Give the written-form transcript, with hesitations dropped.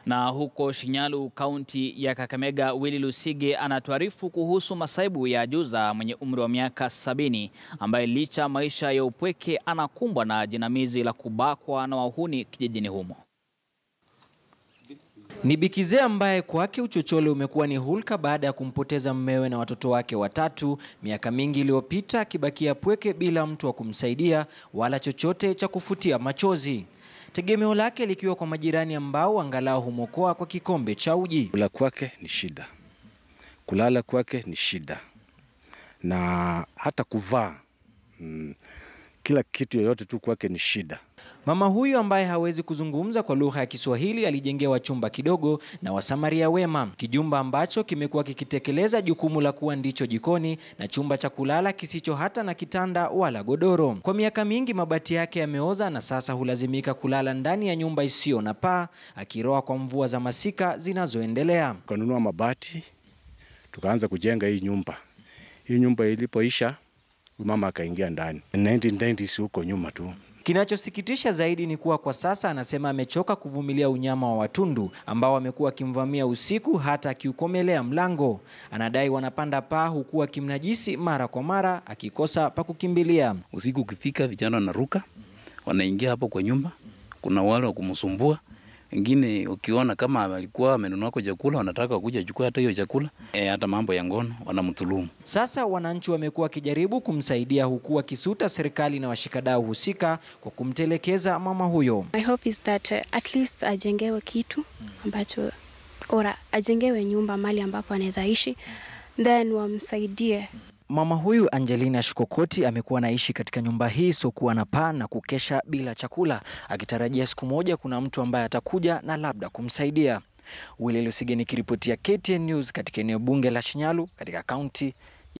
Na huko Shinyalu, kaunti ya Kakamega, Willy Lusige anatuarifu kuhusu masaibu ya ajuza mwenye umri wa miaka 70 ambaye licha maisha ya upweke anakumbwa na jinamizi la kubakwa na wahuni kijijini humo. Ni bikizee ambaye kwake uchochole umekuwa ni hulka baada ya kumpoteza mmewe na watoto wake watatu miaka mingi iliyopita, akibakia pweke bila mtu wa kumsaidia wala chochote cha kufutia machozi. Tegemeo lake likiwa kwa majirani ambao angalau humokoa kwa kikombe cha uji. Kula kwake ni shida, kulala kwake ni shida, na hata kuvaa kila kitu yoyote tu kwake ni shida. Mama huyu ambaye hawezi kuzungumza kwa lugha ya Kiswahili alijengewa chumba kidogo na wasamaria wema, kijumba ambacho kimekuwa kikitekeleza jukumu la kuwa ndicho jikoni na chumba cha kulala kisicho hata na kitanda wala godoro. Kwa miaka mingi mabati yake yameoza na sasa hulazimika kulala ndani ya nyumba isiyo na paa, akiroa kwa mvua za masika zinazoendelea. Tukanunua mabati, tukaanza kujenga hii nyumba. Hii nyumba ilipoisha, mama akaingia ndani. 1990s huko nyuma tu. Kinachosikitisha zaidi ni kuwa kwa sasa anasema amechoka kuvumilia unyama wa watundu ambao wamekuwa akimvamia usiku hata akiukomelea mlango. Anadai wanapanda paa huku akimnajisi mara kwa mara, akikosa pa kukimbilia. Usiku ukifika vijana wanaruka, wanaingia hapo kwa nyumba. Kuna wale wa kumsumbua. Wengine ukiona kama alikuwa amenunua kwa chakula, wanataka kuja chukua hata hiyo chakula. Hata mambo ya ngono wanamdhulumu. Sasa wananchi wamekuwa wakijaribu kumsaidia huku akisuta serikali na washikadau husika kwa kumtelekeza mama huyo. My hope is that at least ajengewe kitu ambacho, ora ajengewe nyumba mali ambapo anaweza ishi, then wamsaidie. Mama huyu Angelina Shukokoti amekuwa anaishi katika nyumba hii sokuwa na paa na kukesha bila chakula, akitarajia siku moja kuna mtu ambaye atakuja na labda kumsaidia. Willy Lusige nikiripotia KTN News katika eneo bunge la Shinyalu katika kaunti